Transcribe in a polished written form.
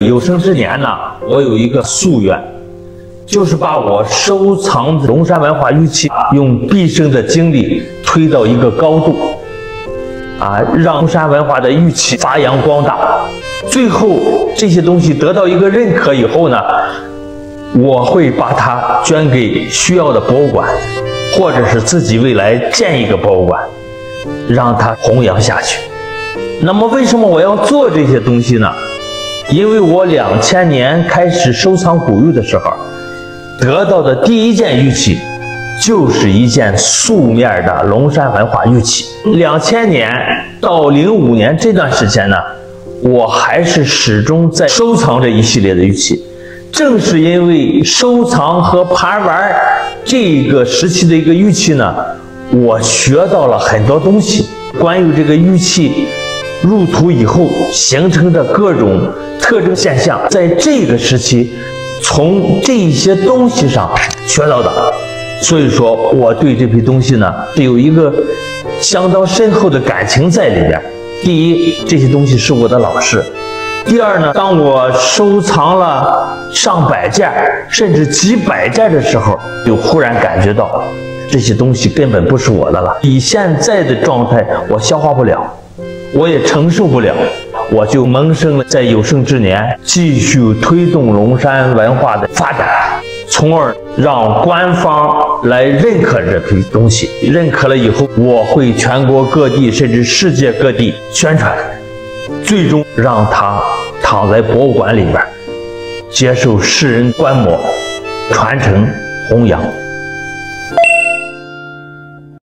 有生之年呢，我有一个夙愿，就是把我收藏的龙山文化玉器用毕生的精力推到一个高度，让龙山文化的玉器发扬光大。最后这些东西得到一个认可以后呢，我会把它捐给需要的博物馆，或者是自己未来建一个博物馆，让它弘扬下去。那么为什么我要做这些东西呢？因为我2000年开始收藏古玉的时候，得到的第一件玉器就是一件素面的龙山文化玉器。2000年到05年这段时间呢，我还是始终在收藏这一系列的玉器。正是因为收藏和盘玩这个时期的一个玉器呢，我学到了很多东西，关于这个玉器入土以后形成的各种特征现象，在这个时期从这些东西上学到的。所以说我对这批东西呢是有一个相当深厚的感情在里边。第一，这些东西是我的老师；第二呢，当我收藏了上百件甚至几百件的时候，就忽然感觉到这些东西根本不是我的了，以现在的状态我消化不了，我也承受不了，我就萌生了在有生之年继续推动龙山文化的发展，从而让官方来认可这批东西。认可了以后，我会全国各地甚至世界各地宣传，最终让它躺在博物馆里边，接受世人观摩、传承、弘扬。